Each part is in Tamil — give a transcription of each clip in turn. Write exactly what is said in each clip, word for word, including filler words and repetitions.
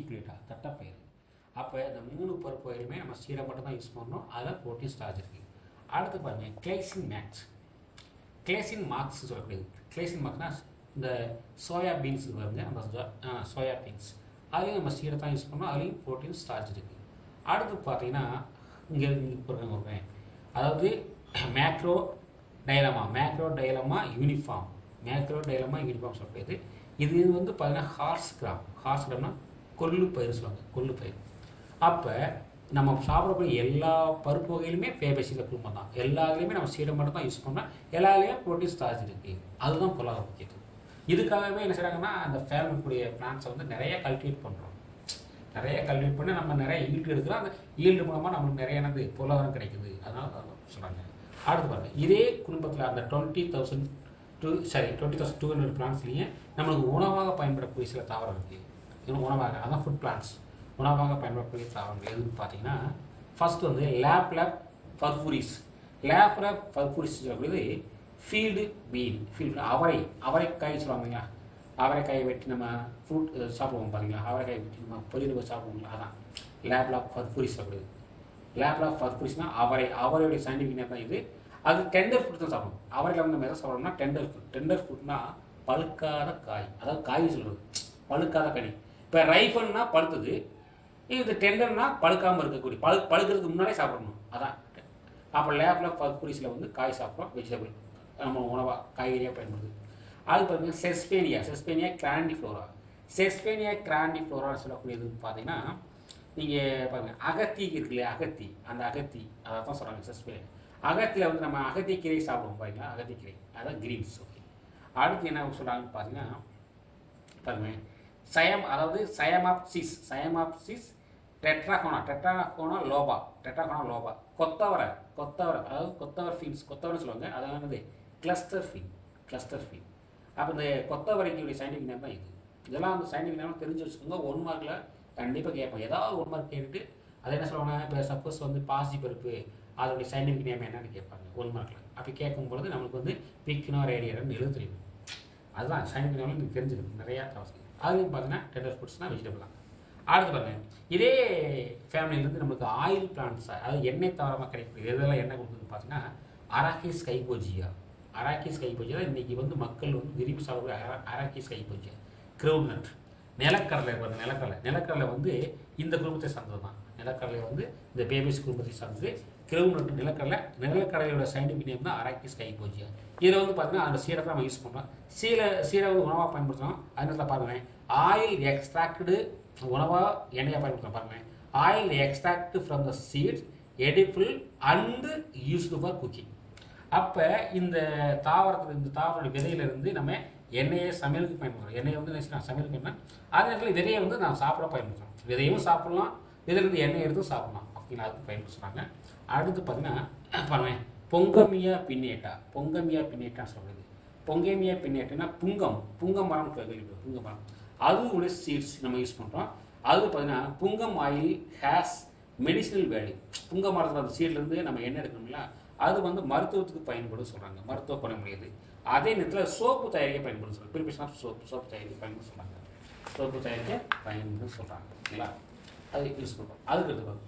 ஈக்குலேட்டா தட்டைப்பயிறு. அப்போ இந்த மூணு பருப்பு வகையுமே நம்ம சீரை மட்டும் தான் யூஸ் பண்ணணும். அதில் ப்ரோட்டீன் ஸ்டார்ச் இருக்குது. அடுத்து பாருங்கள் கிளைசின் மேக்ஸ். கிளைசின் மார்க்ஸ் சொல்லக்கூடியது. கிளைசின் மார்க்ஸ்னால் இந்த சோயா பீன்ஸ் வருங்க, அந்த சோயா பீன்ஸ் அதுலேயும் நம்ம சீரை தான் யூஸ் பண்ணோம். அதுலேயும் ப்ரோட்டீன் ஸ்டார்ச் இருக்குது. அடுத்து பார்த்தீங்கன்னா இங்கே வருங்க, அதாவது macrotyloma macrotyloma uniflorum macrotyloma uniflorum சொல்லக்கூடியது. இது வந்து பார்த்தீங்கன்னா ஹார்ஸ் கிராம். ஹார்ஸ் கிராம்னா கொள்ளு பயிர் சொல்லுவாங்க, கொள்ளு பயிர். அப்போ நம்ம சாப்பிடக்கூடிய எல்லா பருப்பு வகையிலுமே ஃபேபேசியில் குடும்பம் தான். எல்லாத்துலேயுமே நம்ம சீரை மட்டும் தான் யூஸ் பண்ணோம். எல்லாத்துலேயும் ப்ரோட்டீன் ஸ்டார்ச் இருக்குது. அதுதான் பொருளாதார முக்கியத்துவம். இதுக்காகவே என்ன செய்கிறாங்கன்னா அந்த ஃபேமிலிக்குரிய பிளான்ஸை வந்து நிறைய கல்டிவேட் பண்ணுறோம். நிறைய கல்டிவேட் பண்ணி நம்ம நிறைய ஈல்டு எடுக்கிறோம். அந்த ஈல்டு மூலமாக நம்மளுக்கு நிறைய என்னது பொருளாதாரம் கிடைக்குது. அதனால சொல்கிறாங்க. அடுத்து பாருங்கள், இதே குடும்பத்தில் அந்த twenty thousand two sorry twenty thousand two hundred பிளான்ஸ்லேயே நம்மளுக்கு உணவாக பயன்படக்கூடிய சில தாவரம் இருக்குது. இன்னும் உணவாக அதான் ஃபுட் பிளான்ஸ். உணவாக பயன்படக்கூடிய தாவரங்கள் எதுன்னு பார்த்தீங்கன்னா ஃபர்ஸ்ட் வந்து lablab purpureus. Lablab purpureus சொல்லக்கூடியது ஃபீல்டு பீன். ஃபீல்டு அவரை அவரைக்காய் சொல்லுவாங்க இல்லைங்களா, அவரைக்காயை வெட்டி நம்ம ஃப்ரூட் சாப்பிடுவோம் பார்த்தீங்களா, அவரைக்காய் வெட்டி நம்ம பொரியல் சாப்பிடுவோங்களா, அதான் லேப் லேப் ஃபர்ஃபூரிஸ் சொல்லக்கூடியது. லேப் லேப் ஃபர்ஃபூரிஸ்னால் அவரை அவரையுடைய சயின்டிஃபிக் நேம் தான் இது. அது டெண்டர் ஃப்ரூட் தான் சாப்பிடணும். அவரையில் வந்து நம்ம எதை சாப்பிடணும்னா டெண்டர் ஃப்ரூட். டெண்டர் ஃப்ரூட்னா பழுக்காத காய், அதாவது காய் சொல்கிறது பழுக்காத கனி. இப்போ ரைஃபல்னா பழுத்தது, இது டெண்டர்னா பழுக்காமல் இருக்கக்கூடிய பழு பழுக்கிறதுக்கு முன்னாலே சாப்பிடணும், அதான். அப்போ லேப்பில் ஃபர்ஃபூரிஸில் வந்து காய் சாப்பிட்றோம், வெஜிடபிள் நம்ம உணவாக காய்கறியாக பயன்படுது. அது பார்த்தீங்கன்னா செஸ்பேனியா செஸ்பேனியா கிராண்டிஃப்ளோரா. செஸ்பேனியா கிராண்டிஃப்ளோரான்னு சொல்லக்கூடியது பார்த்தீங்கன்னா நீங்கள் பாருங்கள் அகத்தி இருக்கு இல்லையா, அகத்தி, அந்த அகத்தி அதை தான் சொல்கிறாங்க செஸ்பேனியா. அகத்தியில் வந்து நம்ம அகத்தி கீரை சாப்பிடுவோம் பார்த்தீங்களா, அகத்தி கீரை அதான் கிரீன்ஸ். ஓகே, அடுத்து என்ன சொல்கிறாங்கன்னு பார்த்தீங்கன்னா பாருங்கள் சயம், அதாவது சயமாப்சிஸ் சயமாப்சிஸ் டெட்ராகோனா டெட்ராகோனா லோபா டெட்ராகோனா லோபா. கொத்தவரை கொத்தவரை அதாவது கொத்தவரை ஃபீல்ஸ் கொத்தவரைன்னு சொல்லுவாங்க. அதாவது கிளஸ்டர் ஃபீல் கிளஸ்டர் ஃபீல். அப்போ இந்த கொத்தவரைக்குடைய சயின்டிஃபிக் நேம் தான் இது. இதெல்லாம் வந்து சயின்டிஃபிக் நேம் தெரிஞ்சு வச்சுக்கோங்க. ஒன் மார்க்கில் கண்டிப்பாக கேட்போம். ஏதாவது ஒன் மார்க் கேட்டுட்டு அதை என்ன சொல்லுவாங்க, இப்போ சப்போஸ் வந்து பாசி பருப்பு அதோடைய சயின்டிஃபிக் நேம் என்னன்னு கேட்பாங்க ஒன் மார்க்கில். அப்படி கேட்கும்பொழுது நம்மளுக்கு வந்து பிக்னோ ரேடியர்னு எழுத தெரியும். அதுதான் சயின்டிஃபிக் நேம் நீங்கள் தெரிஞ்சுக்கணும் நிறையா அவசியம். அதுலேயும் பார்த்தீங்கன்னா டெண்டர் ஃபுட்ஸ்னால் வெஜிடபிள் தான். அடுத்து பாருங்கள், இதே ஃபேமிலியிலேருந்து நம்மளுக்கு ஆயில் பிளான்ட்ஸ், அதாவது எண்ணெய் தாவரமாக கிடைக்கக்கூடிய இதெல்லாம் என்ன கொடுக்குதுன்னு பார்த்தீங்கன்னா அராக்கிஸ் கைபோஜியா. அராக்கிஸ் கைபோஜியா தான் இன்றைக்கி வந்து மக்கள் வந்து விரும்பி சாப்பிடக்கூடிய அரா அராக்கிஸ் கைபோஜியா. கிரவுண்ட் நட் நிலக்கடலை வருது. நிலக்கடலை நிலக்கடலை வந்து இந்த குடும்பத்தை சார்ந்தது தான். நிலக்கடலை வந்து இந்த பேபிஸ் குடும்பத்தை சார்ந்தது. கிரவுண்ட் நட் நிலக்கடலை. நிலக்கடலையோட சயின்டிஃபிக் நேம் தான் அராக்கிஸ் கைபோஜியா. இதில் வந்து பார்த்தீங்கன்னா அந்த சீரை தான் நம்ம யூஸ் பண்ணுறோம். சீரை சீரை வந்து உணவாக பயன்படுத்துகிறோம். அதனால பாருங்கள் ஆயில் எக்ஸ்ட்ராக்டு உணவாக எண்ணெயாக பயன்படுத்துகிறோம். பாருங்கள் oil extract from the seeds edible and used for cooking. அப்போ இந்த தாவரத்தில் இந்த தாவரத்துடைய விதையிலிருந்து நம்ம எண்ணெயை சமையலுக்கு பயன்படுத்துகிறோம். எண்ணெயை வந்து என்ன சமையலுக்கு என்ன அதே நேரத்தில் விதையை வந்து நான் சாப்பிட பயன்படுத்துகிறோம். விதையும் சாப்பிட்லாம், விதையிலிருந்து எண்ணெய் எடுத்து சாப்பிட்லாம் அப்படின்னு அதுக்கு பயன்படுத்துகிறாங்க. அடுத்து பார்த்தீங்கன்னா பாருங்கள் பொங்கமியா பின்னேட்டா. பொங்கமியா பின்னேட்டான்னு சொல்கிறது. பொங்கமியா பின்னேட்டானா புங்கம் புங்கம் மரம் கேள்விப்படும். புங்க மரம் அது உடைய சீட்ஸ் நம்ம யூஸ் பண்ணுறோம். அது பார்த்தீங்கன்னா pungam oil has medicinal value. புங்க மரத்தில் அந்த சீட்லேருந்து நம்ம எண்ணெய் எடுக்கணும்ல, அது வந்து மருத்துவத்துக்கு பயன்படும் சொல்கிறாங்க. மருத்துவ பண்ண முடியாது. அதே நேரத்தில் சோப்பு தயாரிக்க பயன்படும் சொல்கிறாங்க. பிரிபிஷனாக சோப்பு சோப்பு தயாரிக்க பயன்படும் சொல்கிறாங்க. சோப்பு தயாரிக்க பயன்படும் சொல்கிறாங்க. இல்லைங்களா, அது யூஸ் பண்ணுறோம். அதுக்கு எடுத்து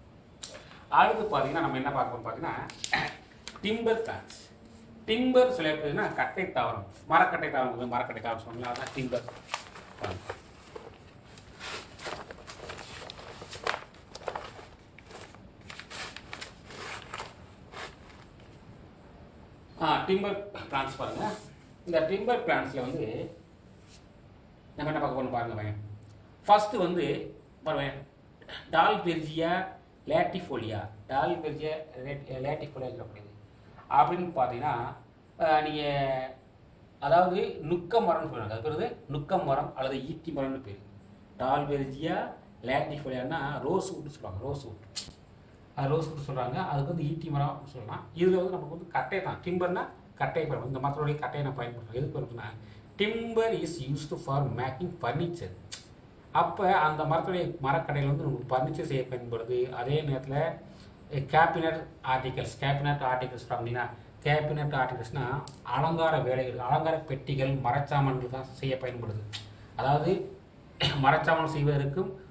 அடுத்து பார்த்தீங்கன்னா நம்ம என்ன பார்க்கணும் பார்த்தீங்கன்னா டிம்பர் பிளான்ஸ். டிம்பர் சொல்லப்படுதுன்னா கட்டை தாவரம், மரக்கட்டை தாவரம். மரக்கட்டை தாவரம் சொன்னாங்க, அதான் டிம்பர். ஆ டிம்பர் பிளான்ஸ் பாருங்கள். இந்த டிம்பர் பிளான்ஸில் வந்து நம்ம என்ன பார்க்க போகணும் பாருங்க பையன். ஃபஸ்ட்டு வந்து பாருங்க டால்பெர்ஜியா லேட்டிஃபோலியா. டால்பெர்ஜியா லேட்டிஃபோலியா சொல்லப்படுது அப்படின்னு பார்த்தீங்கன்னா நீங்கள் அதாவது நுக்க மரம்னு சொல்லுவாங்க. அது பேர் நுக்க மரம் அல்லது ஈட்டி மரம்னு பேர். டால்பெர்ஜியா லேட்டிஃபோலியானா ரோஸ் வுட்னு சொல்லுவாங்க. ரோஸ் வுட் அது ரோஸ் வுட் சொல்கிறாங்க. அதுக்கு வந்து ஈட்டி மரம் அப்படின்னு சொல்லலாம். இதில் வந்து நமக்கு வந்து கட்டை தான். டிம்பர்னா கட்டை பயன்படும். இந்த மரத்தோடைய கட்டையை நான் பயன்படுத்துகிறோம். எதுக்கு பயன்படுத்தினா timber is used for making furniture. அப்போ அந்த மரத்துடைய மரக்கடையில் வந்து நமக்கு ஃபர்னிச்சர் செய்ய பயன்படுது. அதே நேரத்தில் கேபினட் ஆர்டிகல்ஸ் கேபினட் ஆர்டிகல்ஸ் அப்படின்னா கேபினட் ஆர்டிகல்ஸ்னால் அலங்கார வேலைகள், அலங்கார பெட்டிகள், மரச்சாமான்கள் தான் செய்ய பயன்படுது. அதாவது மரச்சாமான் செய்வதற்கும்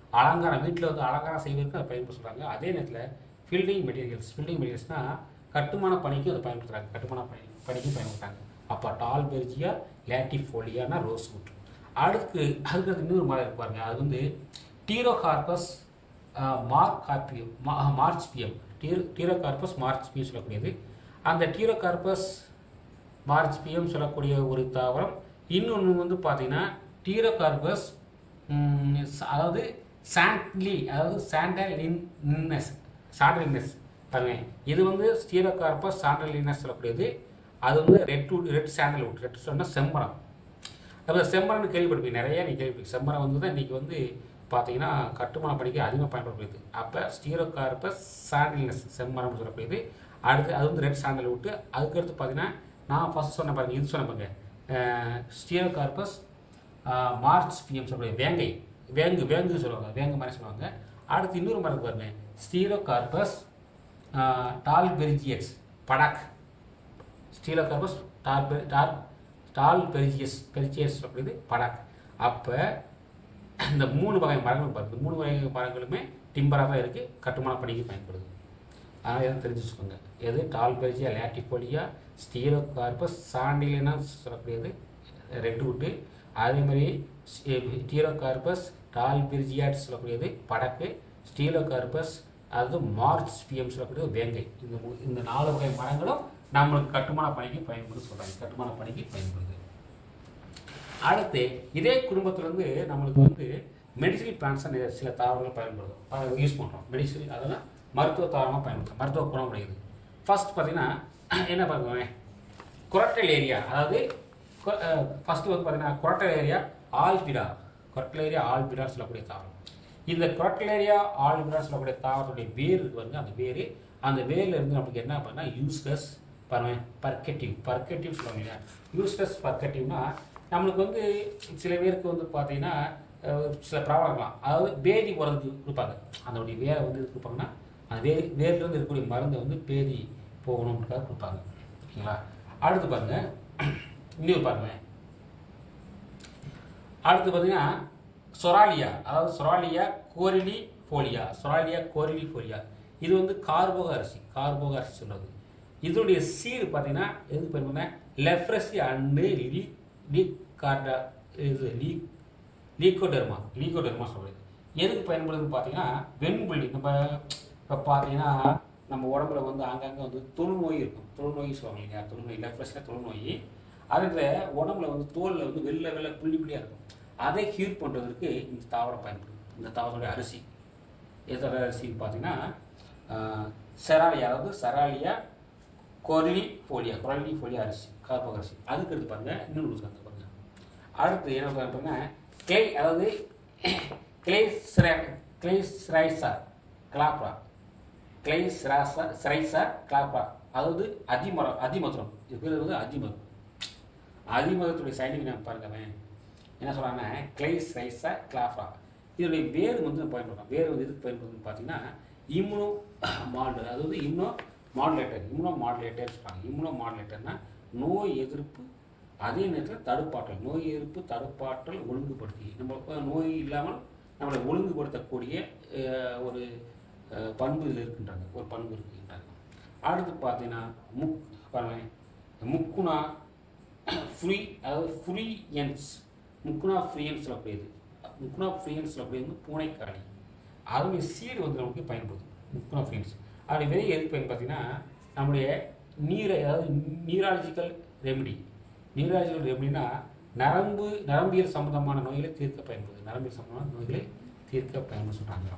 அலங்காரம் வீட்டில் வந்து அலங்காரம் செய்வதற்கு அதை பயன்படுத்த சொல்கிறாங்க. அதே நேரத்தில் ஃபில்டிங் மெட்டீரியல்ஸ் ஃபில்டிங் மெட்டீரியல்ஸ்னால் கட்டுமான பணிக்கும் அதை பயன்படுத்துகிறாங்க, கட்டுமான பணி பணிக்கும் பயன்படுத்துகிறாங்க. அப்போ டால் பெர்ஜியா லேட்டிஃபோலியானா ரோஸ் வுட். அடுத்து அதுக்கு இன்னொரு மரம் இருப்பாருங்க, அது வந்து டீரோகார்பஸ் மார்கார்பியம் மார்ச்பியம் டீரோ டீரோகார்பஸ் மார்ச்பியம் சொல்லக்கூடியது. அந்த டீரோகார்பஸ் மார்ச்பியம் சொல்லக்கூடிய ஒரு தாவரம். இன்னொன்று வந்து பார்த்தீங்கன்னா டீரோகார்பஸ் அதாவது சாண்ட்லி அதாவது சாண்டலின்னஸ் சாண்டலினஸ் பாருங்க, இது வந்து ஸ்டீரோகார்பஸ் சாண்டலினஸ் சொல்லக்கூடியது. அது வந்து red wood red sandalwood red சொன்னால் செம்மரம். அதாவது செம்மரம்னு கேள்விப்பட்டிருப்பீங்க, நிறைய நீங்கள் கேள்விப்பீங்க. செம்மரம் வந்து தான் இன்றைக்கி வந்து பார்த்தீங்கன்னா கட்டுமான பணிக்கு அதிகமாக பயன்படக்கூடியது. அப்போ ஸ்டீரோகார்பஸ் சாண்டலினஸ் செம்மரம்னு சொல்லக்கூடியது. அடுத்து அது வந்து ரெட் சாண்டல்வுட். அதுக்கடுத்து பார்த்தீங்கன்னா நான் ஃபஸ்ட் சொன்ன பாருங்க, இது சொன்ன பாருங்க ஸ்டீரோகார்பஸ் மார்ச்பியம் சொல்லக்கூடிய வேங்கை வேங்கு வேங்கு சொல்லுவாங்க, வேங்கு மாதிரி சொல்லுவாங்க. அடுத்து இன்னொரு மரம் பாருங்க ஸ்டீரோகார்பஸ் டால் பெர்ஜியஸ் படாக் ஸ்டீரோகார்பஸ் டால் டால் டால் பெர்ஜியஸ் பெர்ஜியஸ் சொல்லக்கூடியது படாக். அப்போ இந்த மூணு வகை மரங்கள் பாருங்க, மூணு வகை மரங்களுமே டிம்பராக தான் இருக்குது, கட்டுமான பணிக்கு பயன்படுது. அதனால் எதுவும் தெரிஞ்சு வச்சுக்கோங்க. எது டால் பெர்ஜியா லேட்டிஃபோலியா ஸ்டீரோகார்பஸ் சாண்டிலினஸ் சொல்லக்கூடியது ரெட் வுட்டு. அதே மாதிரி ஸ்டீரோகார்பஸ் டால் பெர்ஜியாட் சொல்லக்கூடியது படக்கு. ஸ்டீரோகார்பஸ் அதாவது மார்ச்பியம் சொல்லக்கூடியது வேங்கை. இந்த இந்த நாலு வகை மரங்களும் நம்மளுக்கு கட்டுமான பணிக்கு பயன்படுது சொல்கிறாங்க, கட்டுமான பணிக்கு பயன்படுது. அடுத்து இதே குடும்பத்திலேருந்து நம்மளுக்கு வந்து மெடிசினல் பிளான்ட்ஸ் சில தாவரங்கள் பயன்படுத்தும் யூஸ் பண்ணுறோம். மெடிசினல் அதெல்லாம் மருத்துவ தாவரமாக பயன்படுத்தும், மருத்துவ குணம் உடையது. ஃபர்ஸ்ட் பார்த்தீங்கன்னா என்ன பார்க்குவேன் குரட்டல் ஏரியா, அதாவது ஃபஸ்ட்டு வந்து பார்த்தீங்கன்னா குரட்டல் ஏரியா ஆல்பிடா குரட்டல் ஏரியா ஆல்பிடா சொல்லக்கூடிய தாவரம். இந்த குரட்டல் ஏரியா ஆல்பிடா சொல்லக்கூடிய தாவரத்துடைய வேர் வந்து அந்த வேர் அந்த வேரில் இருந்து நம்மளுக்கு என்ன பண்ணால் யூஸ்லெஸ் பாருவேன் பர்கெட்டிவ் பர்கெட்டிவ் சொல்லுவாங்க இல்லையா. யூஸ்லெஸ் பர்கெட்டிவ்னா நம்மளுக்கு வந்து சில பேருக்கு வந்து பார்த்தீங்கன்னா சில ப்ராப்ளம்லாம், அதாவது பேதி உரது கொடுப்பாங்க. அதனுடைய வேரை வந்து இது கொடுப்பாங்கன்னா அந்த வே வேர்லேருந்து இருக்கக்கூடிய மருந்தை வந்து பேதி போகணுன்றதுக்காக கொடுப்பாங்க, ஓகேங்களா. அடுத்து பாருங்க இன்னொரு பாருங்க அடுத்து பார்த்தீங்கன்னா சொராலியா, அதாவது சொராலியா கோரிலி ஃபோலியா சொராலியா கோரிலி ஃபோலியா. இது வந்து கார்போக அரிசி கார்போக அரிசி சொல்கிறது. இதனுடைய சீடு பார்த்தீங்கன்னா எதுக்கு பயன்படுத்தினா லெஃப்ரஸி அண்டு லீ லீகார்டா இது லீ லீகோடெர்மா லீகோடெர்மா சொல்கிறது. எதுக்கு பயன்படுதுன்னு பார்த்தீங்கன்னா வெண்புள்ளி நம்ம இப்போ பார்த்தீங்கன்னா நம்ம உடம்புல வந்து அங்கங்கே வந்து தொழுநோய் இருக்கும், தொழுநோய் சொல்லுவாங்க இல்லையா, தொழுநோய் லெஃப்ரஸில் தொழுநோய். அதில் உடம்புல வந்து தோலில் வந்து வெள்ளை வெள்ளை புள்ளி புள்ளியாக இருக்கும். அதை ஹீட் பண்ணுறதுக்கு இந்த தாவரம் பயன்படும். இந்த தாவரத்துடைய அரிசி எதோட அரிசின்னு பார்த்தீங்கன்னா செராலியா, அதாவது செராலியா கொர்லி ஃபோலியா கொர்லி ஃபோலியா அரிசி கார்போக அரிசி. அதுக்கு எடுத்து பாருங்கள் இன்னொன்று வந்து பாருங்கள். அடுத்து என்ன பாருங்கன்னா கிளை, அதாவது கிளை ஸ்ரே கிளை ஸ்ரைசா கிளாப்ரா கிளை ஸ்ராசா ஸ்ரைசா கிளாப்ரா, அதாவது அதிமரம் அதிமதுரம். இது பேர் வந்து அதிமதுரம். அதிமதத்துடைய சைனிங் நான் பாருங்க என்ன சொல்கிறாங்கன்னா கிளை ஸ்ரைசா கிளாப்ரா. இதனுடைய வேர் வந்து பயன்படுறோம். வேர் வந்து எதுக்கு பயன்படுதுன்னு பார்த்தீங்கன்னா இம்யூனோ மாடுலேட்டர், அதாவது இம்யூனோ மாடுலேட்டர் இம்யூனோ மாடுலேட்டர் சொல்கிறாங்க. இம்யூனோ மாடுலேட்டர்னா நோய் எதிர்ப்பு அதே நேரத்தில் தடுப்பாற்றல், நோய் எதிர்ப்பு தடுப்பாற்றல் ஒழுங்குபடுத்தி நம்ம நோய் இல்லாமல் நம்மளை ஒழுங்குபடுத்தக்கூடிய ஒரு பண்பு இதில் இருக்கின்றாங்க, ஒரு பண்பு இருக்கின்றாங்க. அடுத்து பார்த்தீங்கன்னா முக் பாருங்க முக்குனா ஃப்ரீ, அதாவது ஃப்ரீயன்ஸ் முக்குனா ஃப்ரீயன்ஸ் சொல்லக்கூடியது முக்குனா ஃப்ரீயன்ஸ் சொல்லக்கூடியது வந்து பூனைக்காளி. அதனுடைய சீடு வந்து நமக்கு பயன்படுது முக்குனா ஃப்ரீயன்ஸ். அப்படி வெளியே எதுக்கு பயன் பார்த்தீங்கன்னா நம்முடைய நீரை, அதாவது நியூராலஜிக்கல் ரெமெடி நியூராலஜிக்கல் ரெமெடினா நரம்பு நரம்பியல் சம்பந்தமான நோய்களை தீர்க்க பயன்படுது, நரம்பியல் சம்பந்தமான நோய்களை தீர்க்க பயன்படுத்த சொல்கிறாங்க.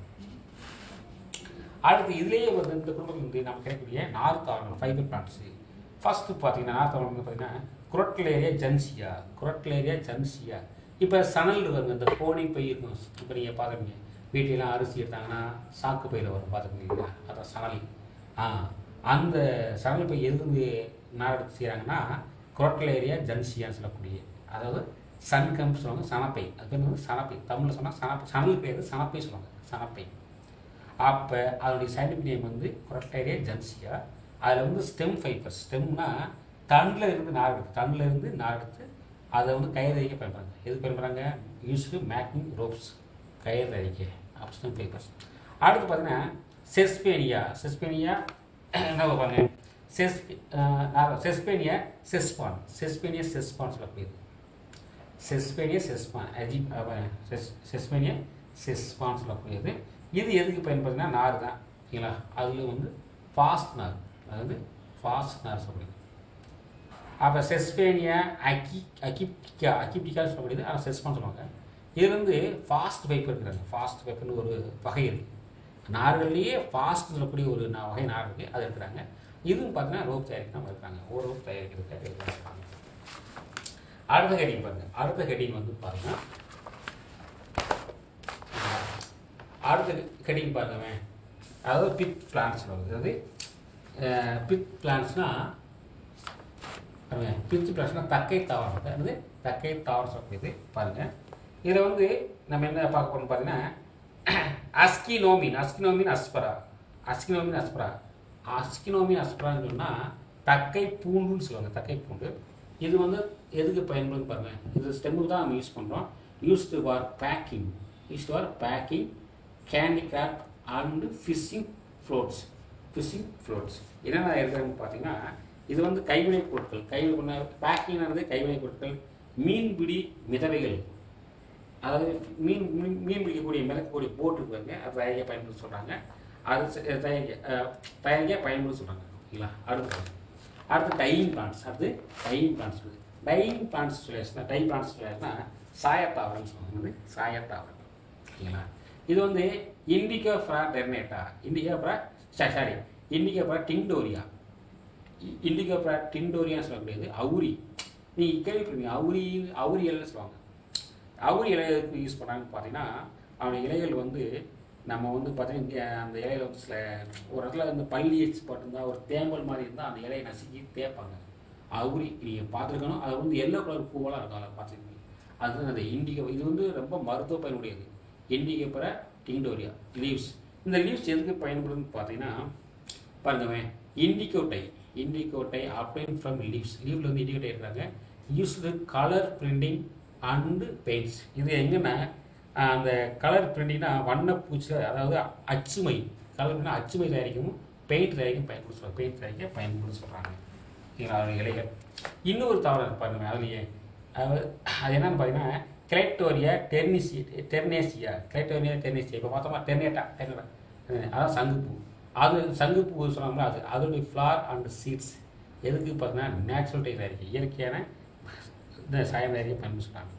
அடுத்து இதுலேயே வந்து இந்த குடும்பத்தில் வந்து நம்ம கிடைக்கக்கூடிய நார் தாவரங்கள் ஃபைபர் பிளான்ட்ஸு. ஃபஸ்ட்டு பார்த்தீங்கன்னா நார் தாவரம் வந்து பார்த்தீங்கன்னா குரட்லேரியா ஜன்சியா குரட்லேரியா ஜன்சியா. இப்போ சணல் வந்து இந்த கோணி பை இருக்கும், இப்போ நீங்கள் பார்த்துருங்க வீட்டிலலாம் அரிசி எடுத்தாங்கன்னா சாக்கு பையில் வரும் பார்த்துருக்கீங்களா, அதான் சணல். ஆ அந்த சணல் பை எதுக்கு நார் எடுத்து செய்கிறாங்கன்னா குரட்லேரியா ஜன்சியான்னு சொல்லக்கூடிய, அதாவது சன்கம் சொல்லுவாங்க சனப்பை, அது பேர் வந்து சனப்பை. தமிழில் சொன்னால் சனப்பை, சணல் பேர் சனப்பை சொல்லுவாங்க சனப்பை. அப்போ அதனுடைய சயின்டிஃபிக் நேம் வந்து குரட்லேரியா ஜன்சியா. அதில் வந்து ஸ்டெம் ஃபைபர்ஸ், ஸ்டெம்னா தண்டில் இருந்து நார் எடுத்து தண்டில் இருந்து நார் எடுத்து அதை வந்து கயிறு அரிக்க பயன்படுறாங்க. எது பயன்படுறாங்க யூஸ்டு மேக்கிங் ரோப்ஸ், கயிறு அரிக்க. Optional papers. அடுத்து பார்த்தீங்கன்னா செஸ்பேனியா. செஸ்பேனியா என்ன பாருங்க, செஸ் செஸ்பேனியா செஸ்பான். செஸ்பேனியா செஸ்பான் சொல்லக்கூடியது. செஸ்பேனியா செஸ்பான் அஜி செஸ் செஸ்பேனியா செஸ்பான் சொல்லக்கூடியது. இது எதுக்கு பயன்படுத்தினா நார் தான் ஓகேங்களா. அதில் வந்து ஃபாஸ்ட் நார், அதாவது ஃபாஸ்ட் நார் சொல்லக்கூடியது. அப்போ செஸ்பேனியா அக்கி அக்கிப்டிகா அக்கிப்டிகான்னு சொல்லக்கூடியது, ஆனால் செஸ்பான் சொல்லுவாங்க. இது வந்து ஃபாஸ்ட் பைப்பர் இருக்கிறாங்க. ஃபாஸ்ட் பைப்பர்னு ஒரு வகை இருக்குது. நார்கள்லேயே ஃபாஸ்ட் சொல்லக்கூடிய ஒரு நான் வகை நார் இருக்குது, அதை எடுக்கிறாங்க. இதுவும் பார்த்தீங்கன்னா ரோப் தயாரிக்க இருக்காங்க. ஒரு ரோப் தயாரிக்கிறதுக்காக எடுக்கிறாங்க. அடுத்த ஹெட்டிங் பாருங்கள். அடுத்த ஹெட்டிங் வந்து பாருங்கள், அடுத்த ஹெட்டிங் பாருங்க. அதாவது பித் பிளான்ஸ் வருது. அதாவது பித் பிளான்ஸ்னால் பாருங்கள், பித் பிளான்ஸ்னால் தக்கை தாவரம். அதாவது தக்கை தாவரம் சொல்லக்கூடியது பாருங்கள். இதில் வந்து நம்ம என்ன பார்க்க போகிறோம் பார்த்தீங்கன்னா அஸ்கினோமின் அஸ்கினோமின் அஸ்பரா அஸ்கினோமின் அஸ்பரா அஸ்கினோமின் அஸ்பரான்னு சொன்னால் தக்கை பூண்டுன்னு சொல்லுவாங்க. தக்கை பூண்டு இது வந்து எதுக்கு பயன்படுன்னு பாருங்கள். இது ஸ்டெம்முக்கு தான் நம்ம யூஸ் பண்ணுறோம். Used for packing used for packing candy craft and fishing floats fishing floats என்னென்ன இருக்கிறதுன்னு பார்த்தீங்கன்னா இது வந்து கைவினை பொருட்கள். கைவினை பேக்கிங்கிறது கைவினை பொருட்கள். மீன்பிடி மிதவைகள், அதாவது மீன் மீன் பிடிக்கக்கூடிய மிதக்கக்கூடிய போட்டு இருக்காங்க, அது தயாரிக்க பயன்படுத்த சொல்கிறாங்க. அது தயாரிக்க தயாரிக்க பயன்படுத்த சொல்கிறாங்க ஓகேங்களா. அடுத்து அடுத்து டையிங் பிளான்ஸ். அடுத்து டையிங் பிளான்ஸ். டையிங் பிளான்ஸ் சொல்லியாச்சுன்னா டை பிளான்ஸ் சொல்லியாச்சுன்னா சாயத்தாவரம்னு சொல்லுவாங்க. வந்து சாயத்தாவரம் ஓகேங்களா. இது வந்து indigofera ternata indigofera sorry indigofera tinctoria indigofera டிண்டோரியான்னு சொல்லக்கூடியது அவுரி. நீங்கள் கேள்விப்பட்டீங்க அவுரி அவுரி இலைன்னு சொல்லுவாங்க. அவுரி இலைகளுக்கு யூஸ் பண்ணாங்கன்னு பார்த்தீங்கன்னா அவனுடைய இலைகள் வந்து நம்ம வந்து பார்த்தீங்கன்னா அந்த இலையில வந்து சில ஒரு இடத்துல வந்து பள்ளி வச்சு போட்டிருந்தால் ஒரு தேம்பல் மாதிரி இருந்தால் அந்த இலையை நசுக்கி தேய்ப்பாங்க. அவுரி நீங்கள் பார்த்துருக்கணும். அது வந்து எல்லோ கலர் பூவெல்லாம் இருக்கும், அதை பார்த்துருக்கீங்க. அதுதான் அந்த இண்டிகா. இது வந்து ரொம்ப மருத்துவ பயனுடையது. Indigofera tinctoria leaves. இந்த லீவ்ஸ் எதுக்கு பயன்படுதுன்னு பார்த்தீங்கன்னா பாருங்க, இண்டிகோட்டை இண்டிகோட்டை அப்ளைன் ஃப்ரம் லீவ்ஸ். லீவ்ல வந்து இண்டிகோட்டை இருக்காங்க. Used colour printing and paints. இது எங்கன்னா அந்த கலர் பிரிண்டிங்னா வண்ணப்பூச்சி, அதாவது அச்சுமை. கலர்னா அச்சுமை தயாரிக்கவும் பெயிண்ட் தயாரிக்கும் பயன்படுத்த சொல்கிறாங்க. பெயிண்ட் தயாரிக்க பயன்படுத்த சொல்கிறாங்க அதோட இலைகள். இன்னொரு தாவரம் பாருங்க, அதுலேயே அது என்னன்னு பார்த்தீங்கன்னா கிளைட்டோரியா டெர்னிசி டெர்னேசியா கிளைட்டோரியா டெர்னேசியா. இப்போ பார்த்தோமா டெர்னேட்டா டெர்னேட்டா அதான் சங்குப்பூ. அது சங்குப்பூ சொன்னாங்களா, அது அதோடைய ஃப்ளார் அண்ட் சீட்ஸ் எதுக்கு பார்த்தீங்கன்னா நேச்சுரல் டை தயாரிக்க இயற்கையான இந்த சாயம் தயாரிக்க பயன்படுத்துகிறாங்க.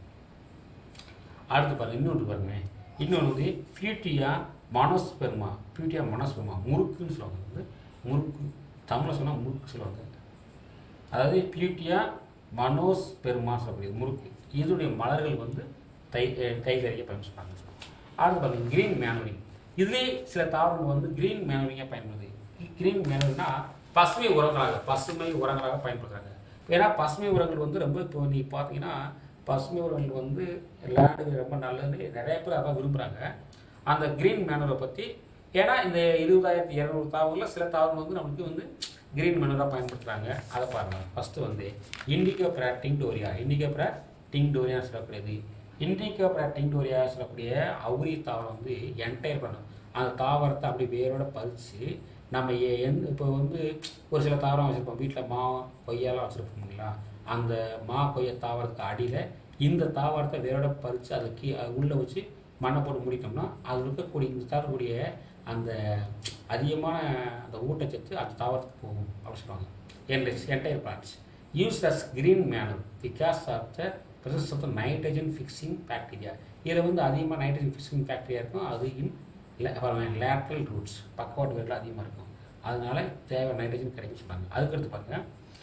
அடுத்து பாருங்கள் இன்னொன்று பாருங்க, இன்னொன்று வந்து பியூட்டியா மனோஸ்பெர்மா. பியூட்டியா மனோஸ்பெர்மா முறுக்குன்னு சொல்லுவாங்க. வந்து முறுக்கு தமிழில் சொன்னால் முறுக்கு சொல்லுவாங்க. அதாவது பியூட்டியா மனோஸ்பெர்மா சொல்லக்கூடியது முறுக்கு. இதனுடைய மலர்கள் வந்து தை தை தயாரிக்க பயன்படுத்துகிறாங்க. அடுத்து பாருங்கள் கிரீன் மேனுவரிங். இதுலேயே சில தாவரங்கள் வந்து கிரீன் மேனுவரிங்காக பயன்படுது. கிரீன் மேனுவரிங்னா பசுமை உரங்களாக பசுமை உரங்களாக பயன்படுத்துகிறாங்க. ஏன்னா பசுமை உரங்கள் வந்து ரொம்ப இப்போ நீங்கள் பார்த்தீங்கன்னா பசுமை உரங்கள் வந்து லேண்டுக்கு ரொம்ப நல்லதுன்னு நிறைய பேர் அதான் விரும்புகிறாங்க. அந்த கிரீன் மேனுவரை பற்றி ஏன்னா இந்த இருபதாயிரத்தி இரநூறு தாவரங்களில் சில தாவரங்கள் வந்து நமக்கு வந்து கிரீன் மேனுவராக பயன்படுத்துகிறாங்க. அதை பாருங்கள். ஃபஸ்ட்டு வந்து indigofera tinctoria indigofera tinctoria சொல்லக்கூடியது. இண்டிகா ஃப்ரா டிண்டோரியா சொல்லக்கூடிய அவுரி தாவரம் வந்து என்டையர் பண்ணும். அந்த தாவரத்தை அப்படி வேரோட பறித்து நம்ம எந்த இப்போ வந்து ஒரு சில தாவரம் வச்சுருப்போம் வீட்டில், மா கொய்யாலாம் வச்சுருப்போம் இல்லைங்களா. அந்த மா கொய்யா தாவரத்துக்கு அடியில் இந்த தாவரத்தை வேரோட பறித்து அதை கீ உள்ளே வச்சு மண்ணை போட்டு முடித்தோம்னா அது இருக்கக்கூடிய இந்த தரக்கூடிய அந்த அதிகமான அந்த ஊட்டச்சத்து அந்த தாவரத்துக்கு போகும் அப்படின்னு சொல்லுவாங்க. Endless entire plants use as green manure because of the presence of the nitrogen fixing bacteria. இதில் வந்து அதிகமாக நைட்ரஜன் ஃபிக்ஸிங் பாக்டீரியா இருக்கும். அது இன் லேட்ரல் ரூட்ஸ் பக்கவாட்டு வேரில் அதிகமாக இருக்கும். அதனால தேவை நைட்ரஜன் கிடைக்கும் சொன்னாங்க. அதுக்கடுத்து பார்த்தீங்கன்னா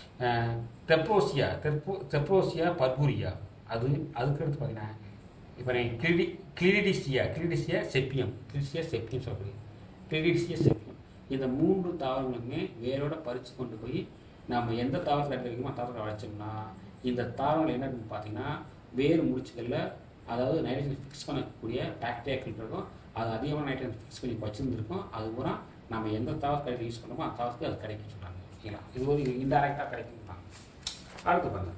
தெப்ரோசியா தெப்ரோ தெப்ரோசியா பர்பூரியா. அது அதுக்கடுத்து பார்த்தீங்கன்னா இப்போ கிளிடி கிளிடிசியா கிளிடிசியா செப்பியம் கிளிடிசியா செப்பியம் சொல்லக்கூடிய கிளிடிசியா செப்பியம். இந்த மூன்று தாவரங்களுமே வேரோட பறித்து கொண்டு போய் நம்ம எந்த தாவரத்தில் எடுத்து வைக்கணுமோ அந்த தாவரத்தில் வச்சோம்னா இந்த தாவரங்கள் என்ன இருக்குன்னு பார்த்தீங்கன்னா வேறு முடிச்சுகளில் அதாவது நைட்ரஜன் ஃபிக்ஸ் பண்ணக்கூடிய பாக்டீரியாக்கள் இருக்கும். அது அதிகமாக நைட்ரஜன் ஃபிக்ஸ் பண்ணி வச்சுருந்துருக்கும். அது பூரா நம்ம எந்த தாவரத்தை யூஸ் பண்ணணுமோ அந்த தாவரத்துக்கு அது கிடைக்கும் சொல்கிறாங்க. ஓகேங்களா. இது ஒரு இன்டைரக்டாக கிடைக்கும்னா. அடுத்து பாருங்கள்.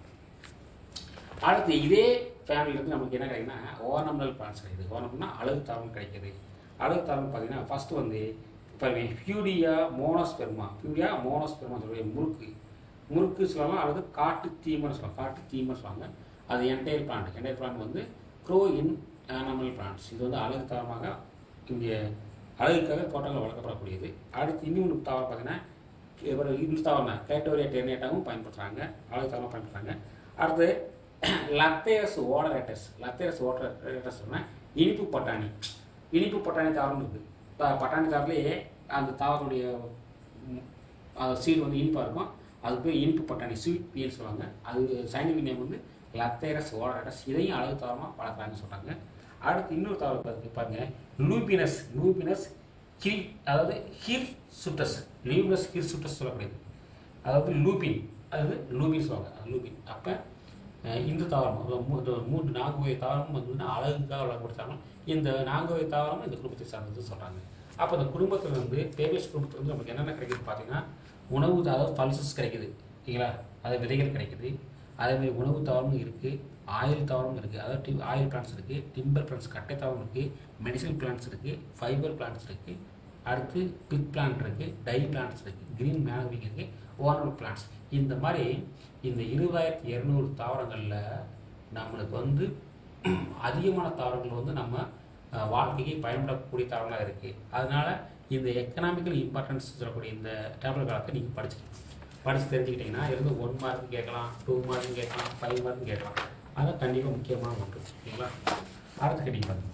அடுத்து இதே ஃபேமிலியிலேருந்து நமக்கு என்ன கிடைக்குன்னா ஓர்னமெண்டல் பிளான்ஸ் கிடைக்குது. ஓர்னமெண்ட்னா அழகு தாவரம் கிடைக்கிது. அழகு தாவரம் பார்த்தீங்கன்னா ஃபஸ்ட்டு வந்து இப்போ ஃபியூடியா மோனோஸ்பெர்மா ஃபியூடியா மோனோஸ்பெர்மா சொல்லுடைய முறுக்கு முறுக்கு சொல்லலாம் அல்லது காட்டு தீமன்னு சொல்லலாம் காட்டு தீமன்னு சொல்லுவாங்க. அது என்டையர் பிளான்ட் என்டையர் பிளான்ட் வந்து க்ரோ இன் ஆனிமல் பிளான்ட்ஸ். இது வந்து அழகு தாவரமாக இங்கே அழகுக்காக தோட்டங்கள் வளர்க்கப்படக்கூடியது. அடுத்து இன்னொன்று தாவரம் பார்த்தீங்கன்னா இந்த தாவரம் கேட்டோரியா டெர்னேட்டாகவும் பயன்படுத்துகிறாங்க, அழகு தாவரமாக பயன்படுத்துகிறாங்க. அடுத்து லத்தேரஸ் ஓடரேட்டஸ் லத்தேரஸ் ஓடரேட்டஸ் சொன்னால் இனிப்பு பட்டாணி இனிப்பு பட்டாணி தாவரம் இருக்குது. பட்டாணி தாவரத்துலேயே அந்த தாவரத்துடைய சீடு வந்து இனிப்பாக இருக்கும். அதுக்கு பேர் இனிப்பு பட்டாணி ஸ்வீட் பீன்னு சொல்லுவாங்க. அது சயின்டிஃபிக் நேம் வந்து லத்தேரஸ் ஓடரேட்டஸ். இதையும் அழகு தாவரமாக வளர்க்குறாங்கன்னு சொல்கிறாங்க. அடுத்து இன்னொரு தாவரம் பார்த்து பாருங்க லூபினஸ் லூபினஸ் ஹில் அதாவது ஹிர் சுட்டஸ் லூபினஸ் ஹிர் சுட்டஸ் சொல்லக்கூடியது. அதாவது லூபின் அதாவது லூபின் சொல்லுவாங்க அது லூபின். அப்போ இந்த தாவரம் மூன்று நான்கு வகை தாவரம் வந்து அழகுக்காக வளர்க்கப்படுத்தாங்க. இந்த நான்கு வகை தாவரம் இந்த குடும்பத்தை சார்ந்தது சொல்கிறாங்க. அப்போ இந்த குடும்பத்தில் வந்து பேபியஸ் குடும்பத்தில் வந்து நமக்கு என்னென்ன கிடைக்குது பார்த்தீங்கன்னா உணவு அதாவது பல்சஸ் கிடைக்குது இல்லைங்களா, அது விதைகள் கிடைக்குது. அதேமாதிரி உணவு தாவரமும் இருக்குது, ஆயில் தாவரமும் இருக்குது, அதாவது ஆயில் பிளான்ட்ஸ் இருக்குது, டிம்பர் பிளான்ட்ஸ் கட்டை தாவரம் இருக்குது, மெடிசன் பிளான்ட்ஸ் இருக்குது, ஃபைபர் பிளான்ட்ஸ் இருக்குது, அடுத்து பிக் பிளான்ட் இருக்குது, டை பிளான்ட்ஸ் இருக்குது, க்ரீன் மேனவிங் இருக்குது, ஓனல் பிளான்ட்ஸ். இந்த மாதிரி இந்த இருபதாயிரத்தி இரநூறு தாவரங்களில் நம்மளுக்கு வந்து அதிகமான தாவரங்கள் வந்து நம்ம வாழ்க்கைக்கு பயன்படக்கூடிய தாவரங்களாக இருக்குது. அதனால் இந்த எக்கனாமிக்கல் இம்பார்ட்டன்ஸ் சொல்லக்கூடிய இந்த டேப்லெட் காலத்தை நீங்கள் படிச்சுக்கலாம். படித்து தெரிஞ்சுக்கிட்டிங்கன்னா இருந்து ஒன் மார்க்கு கேட்கலாம், டூ மார்க்கும் கேட்கலாம், ஃபைவ் மார்க்கும் கேட்கலாம். அதான் கண்டிப்பாக முக்கியமான ஒன்று ஓகேங்களா. அடுத்து கேட்டிங்க பாருங்க.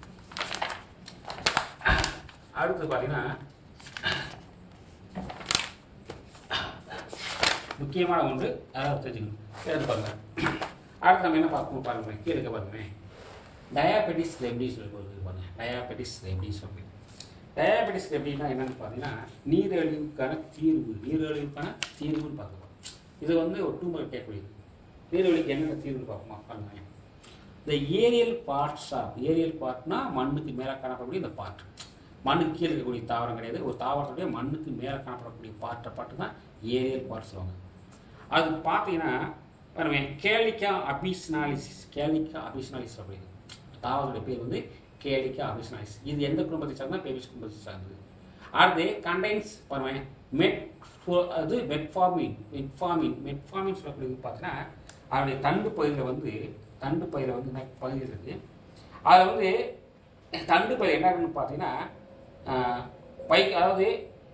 அடுத்து பார்த்தீங்கன்னா முக்கியமான ஒன்று அதாவது தெரிஞ்சுக்கணும் எடுத்து பாருங்கள். அடுத்து நம்ம என்ன பார்க்கணும் பாருங்கள், கீழே இருக்க பாருங்க டயாபெட்டிஸ் எப்படி சொல்லி பாருங்க. டயாபெட்டிஸ் எப்படி சொல்லி டயாபெட்டிஸ் எப்படின்னா என்னென்னு பார்த்தீங்கன்னா நீரிழிவுக்கான தீர்வு நீரிழிவுக்கான தீர்வுன்னு பார்க்கலாம். இது வந்து ஒரு டூமர் கேட்கக்கூடியது. நீரிழிவுக்கு என்னென்ன தீர்வுன்னு பார்ப்போமா பாருங்க. இந்த ஏரியல் பார்ட்ஸ் ஆஃப் ஏரியல் பார்ட்னா மண்ணுக்கு மேலே காணப்படக்கூடிய இந்த பார்ட், மண்ணுக்கு கீழே இருக்கக்கூடிய தாவரம் கிடையாது. ஒரு தாவரத்துடைய மண்ணுக்கு மேலே காணப்படக்கூடிய பார்ட்டை பார்ட்டு தான் ஏரியல் பார்ட்ஸ் சொல்லுவாங்க. அது பார்த்தீங்கன்னா பாருங்க கேலிக்கா அபிஸ்னாலிசிஸ் கேலிக்கா அபிஸ்னாலிஸ் அப்படிங்கிறது தாவரத்துடைய பேர் வந்து கேலிக்கா அபிஸ்னாலிஸ். இது எந்த குடும்பத்தை சார்ந்தா பேபிஸ் குடும்பத்தை சார்ந்தது. அடுத்து கண்டைன்ஸ் பாருங்க மெட் அது மெட்ஃபார்மின் மெட்ஃபார்மின் மெட்ஃபார்மின் சொல்லக்கூடியது பார்த்தீங்கன்னா அதனுடைய தண்டு பயிரில் வந்து தண்டு பயிரை வந்து என்ன பகுதி இருக்குது. அதில் வந்து தண்டு பயிர் என்ன இருக்குன்னு பார்த்தீங்கன்னா பை அதாவது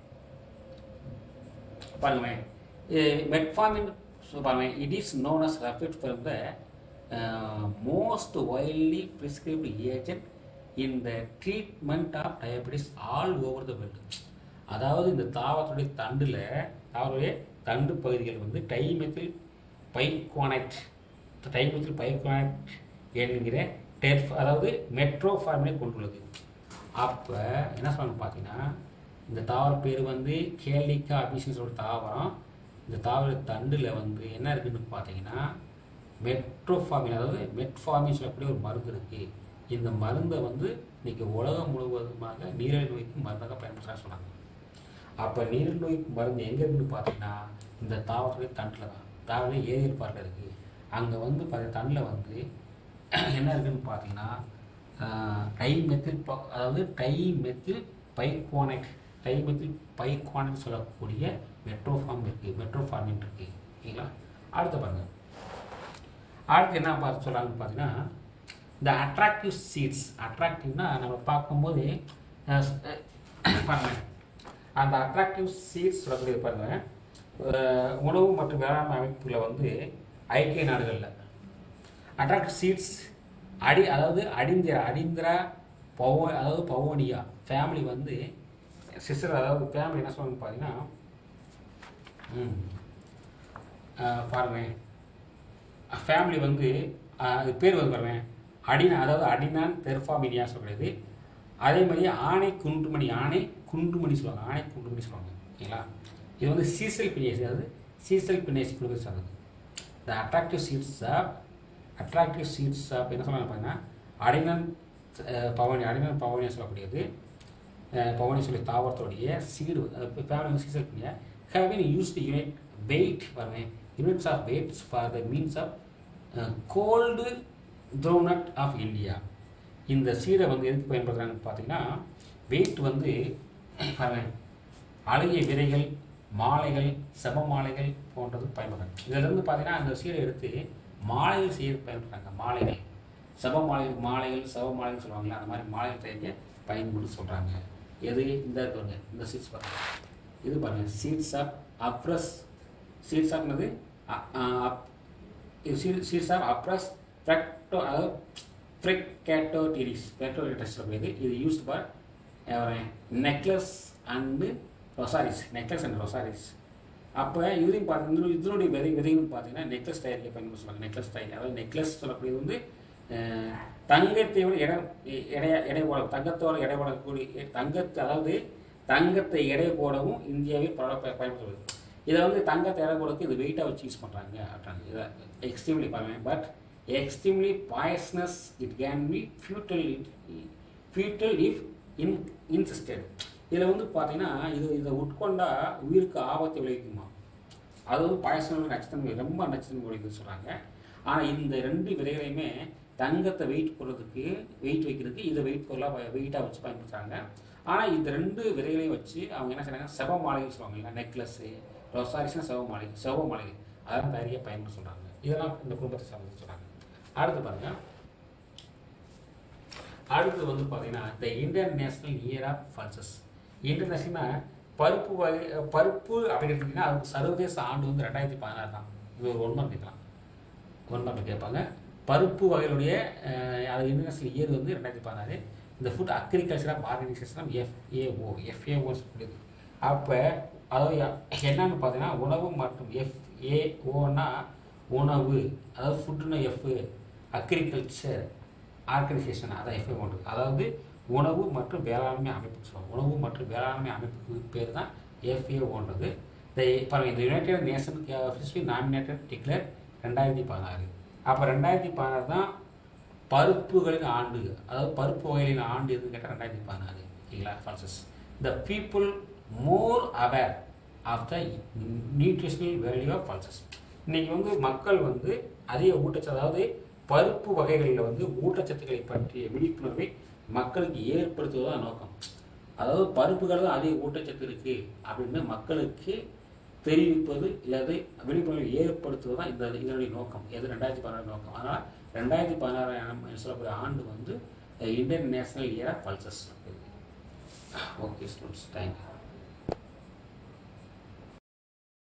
பாருங்க மெட்ஃபார்மின் பாருங்க it is known as referred from the most widely prescribed agent in the treatment of diabetes all over the world. அதாவது இந்த தாவரத்துடைய தண்டில் தாவரத்துடைய தண்டு பகுதிகள் வந்து டைமெத்தில் பைக்வானைட் டைமெத்தில் பைக்வானைட் என்கிற டெர்ஃப் அதாவது மெட்ரோஃபார்மினை கொண்டுள்ளது. அப்போ என்ன சொல்லணும்னு பார்த்தீங்கன்னா இந்த தாவர பேர் வந்து கேலிக்கா அபிஸ்னாலிஸ் ஒரு தாவரம். இந்த தாவர தண்டில் வந்து என்ன இருக்குதுன்னு பார்த்தீங்கன்னா மெட்ரோஃபார்மின் அதாவது மெட்ஃபார்மின் சொல்லக்கூடிய ஒரு மருந்து இருக்குது. இந்த மருந்தை வந்து இன்றைக்கி உலகம் முழுவதுமாக நீரிழிவு நோய்க்கு மருந்தாக பயன்படுத்த சொன்னாங்க. அப்போ நீரிழிவு நோய்க்கு மருந்து எங்கே இருக்குன்னு பார்த்தீங்கன்னா இந்த தாவரத்துடைய தண்டில் தான். தாவரம் ஏரியல் பார்ட்டில் இருக்குது. அங்கே வந்து பார்த்த தண்டில் வந்து என்ன இருக்குதுன்னு பார்த்தீங்கன்னா டைமெத்தில் அதாவது டைமெத்தில் பைக்வானைட் டைமெத்தில் பைக்வானைட் சொல்லக்கூடிய மெட்ரோஃபார்ம் இருக்குது மெட்ரோஃபார்மின் இருக்குது ஓகேங்களா. அடுத்து பாருங்கள். அடுத்து என்ன பார்த்து சொல்கிறாங்கன்னு பார்த்தீங்கன்னா இந்த அட்ராக்டிவ் சீட்ஸ் அட்ராக்டிவ்னா நம்ம பார்க்கும்போது பாருங்கள் அந்த அட்ராக்டிவ் சீட்ஸ் சொல்லக்கூடியது பாருங்கள் உணவு மற்றும் வேளாண் அமைப்புகளை வந்து ஐக்கிய நாடுகளில் அட்ராக்டிவ் சீட்ஸ் அடி அதாவது அடிந்திரா அடிந்திரா பவோ அதாவது பவோனியா ஃபேமிலி வந்து சிஸ்டர் அதாவது ஃபேமிலி என்ன சொல்லுவாங்கன்னு பார்த்தீங்கன்னா பாருங்கள் ஃபேமிலி வந்து அது பேர் வந்து பாருங்கள் அடினா அதாவது அடினான் தெர்ஃபாமினியா சொல்கிறது. அதே மாதிரி ஆணை குண்டுமணி ஆணை குண்டுமணி சொல்லுவாங்க ஆணை குண்டுமணி சொல்லுவாங்க ஓகேங்களா. இது வந்து சீசல் பினேசி அதாவது சீசல் பினேசி குழுவை சார்ந்தது. இந்த attractive seeds of attractive seeds of என்ன சொல்லுவாங்க பார்த்தீங்கன்னா அடினான் பவனி அடினான் பவனியா சொல்லக்கூடியது பவனி சொல்லி தாவரத்தோடைய சீடு ஃபேமிலி வந்து சீசல் பினியா have been used to unit weight பாருங்க units of weights for the means of uh, cold groundnut of India. இந்த சீடை வந்து எதுக்கு பயன்படுத்துகிறாங்கன்னு பார்த்தீங்கன்னா வெயிட் வந்து அழுகிய விதைகள், மாலைகள், செப மாலைகள் போன்றது பயன்படுறாங்க. இதிலிருந்து பார்த்தீங்கன்னா அந்த சீடை எடுத்து மாலைகள் செய்ய பயன்படுறாங்க. மாலைகள், செப மாலைகள், மாலைகள் செப மாலைகள் சொல்லுவாங்களே, அந்த மாதிரி மாலைகள் தயாரிக்க பயன்படுத்தி சொல்கிறாங்க. எது இந்த இருக்குங்க இந்த சீட்ஸ் பாருங்க, இது பாருங்கள் சீட்ஸ் ஆஃப் அப்ரஸ். சீட்ஸ் ஆஃப்னது இது சீட் சீட்ஸ் ஆஃப் அப்ரஸ் ஃப்ரெக்டோ, அதாவது ஃப்ரெக்கேட்டோடிரிஸ் ஃப்ரெக்டோடிரிஸ் சொல்லுது. இது used for necklace and rosaries, necklace and rosaries. அப்போ இதுலையும் பார்த்தீங்கன்னா இதனுடைய விதை விதைன்னு பார்த்தீங்கன்னா நெக்லஸ் தயாரிக்க பயன்படுத்த சொல்லுவாங்க. நெக்லஸ் தயாரி, அதாவது நெக்லஸ் சொல்லக்கூடியது வந்து தங்கத்தையோட எடை எடைய எடை போட தங்கத்தோட எடை போடக்கூடிய தங்கத்தை, அதாவது தங்கத்தை எடை போடவும் இந்தியாவில் பல பயன்படுத்துவது. இதை வந்து தங்கத்தை எடை போடக்கு இது வெயிட்டாக வச்சு யூஸ் பண்ணுறாங்க அப்படின்றாங்க. இதை எக்ஸ்ட்ரீம்லி பாருங்க, but extremely poisonous, it can be fatal fatal if in ingested. இதில் வந்து பார்த்தீங்கன்னா இது இதை உட்கொண்டா உயிருக்கு ஆபத்தை விளைவிக்குமா, அது வந்து பாயசம் நட்சத்திரம் ரொம்ப நட்சத்திரம் விளைவிக்குன்னு சொல்கிறாங்க. ஆனால் இந்த ரெண்டு விதைகளையுமே தங்கத்தை வெயிட் போடுறதுக்கு வெயிட் வைக்கிறதுக்கு இதை வெயிட் பொருளாக வெயிட்டாக வச்சு பயன்படுத்துகிறாங்க. ஆனால் இந்த ரெண்டு விதைகளையும் வச்சு அவங்க என்ன செய்கிறாங்க, செப மாலைகள் சொல்லுவாங்க இல்லை, நெக்லஸ்ஸு ரொசாரிஸ்னா செவ மாலை செவ மாலை அதெல்லாம் தயாரிக்க பயன்படுத்த சொல்கிறாங்க. இதெல்லாம் இந்த குடும்பத்தை சார்ந்து சொல்கிறாங்க. அடுத்து பாருங்கள், அடுத்தது வந்து பார்த்தீங்கன்னா the Indian national year of pulses. International பருப்பு வகை பருப்பு அப்படிங்கிறதுனா அது சர்வதேச ஆண்டு வந்து ரெண்டாயிரத்தி பதினாறு தான். இது ஒரு ஒன் மார்க் கேட்கலாம், ஒன் மார்க் கேட்பாங்க. பருப்பு வகைகளுடைய அது இன்டர்நேஷனல் இயர் வந்து ரெண்டாயிரத்தி பதினாறு. இந்த food agriculture of organisation FAO FAO சொல்லுது. அப்போ அதாவது என்னன்னு பார்த்தீங்கன்னா உணவு மற்றும் எஃப்ஏஓன்னா உணவு, அதாவது ஃபுட்டுன்னா எஃப், அக்ரிகல்ச்சர் ஆர்கனைசேஷன் அதான் எஃப்ஏஓ. அதாவது உணவு மற்றும் வேளாண்மை அமைப்பு சொல்லுவாங்க. உணவு மற்றும் வேளாண்மை அமைப்புக்கு பேர் தான் எஃப்ஏஓன்றது. இந்த பாருங்கள், இந்த united nation officially nominated declare ரெண்டாயிரத்தி பதினாறு. அப்போ ரெண்டாயிரத்தி பதினாறு தான் பருப்புகளின் ஆண்டு, அதாவது பருப்பு வகைகளின் ஆண்டு எதுன்னு கேட்டால் ரெண்டாயிரத்தி பதினாறு இல்லைங்களா pulses. The people more aware of the nutritional value of pulses. இன்றைக்கி வந்து மக்கள் வந்து அதிக ஊட்டச்சத்து, அதாவது பருப்பு வகைகளில் வந்து ஊட்டச்சத்துக்களை பற்றிய விழிப்புணர்வை மக்களுக்கு ஏற்படுத்துவதுதான் நோக்கம். அதாவது பருப்புகள் தான் அதிக ஊட்டச்சத்து இருக்குது அப்படின்னு மக்களுக்கு தெரிவிப்பது அல்லது விழிப்புணர்வை ஏற்படுத்துவது தான் இந்த இதனுடைய நோக்கம். எது ரெண்டாயிரத்தி பதினாறு நோக்கம். அதனால் ரெண்டாயிரத்தி பதினாறு சொல்லக்கூடிய ஆண்டு வந்து Indian national year of pulses. Okay students, thank you.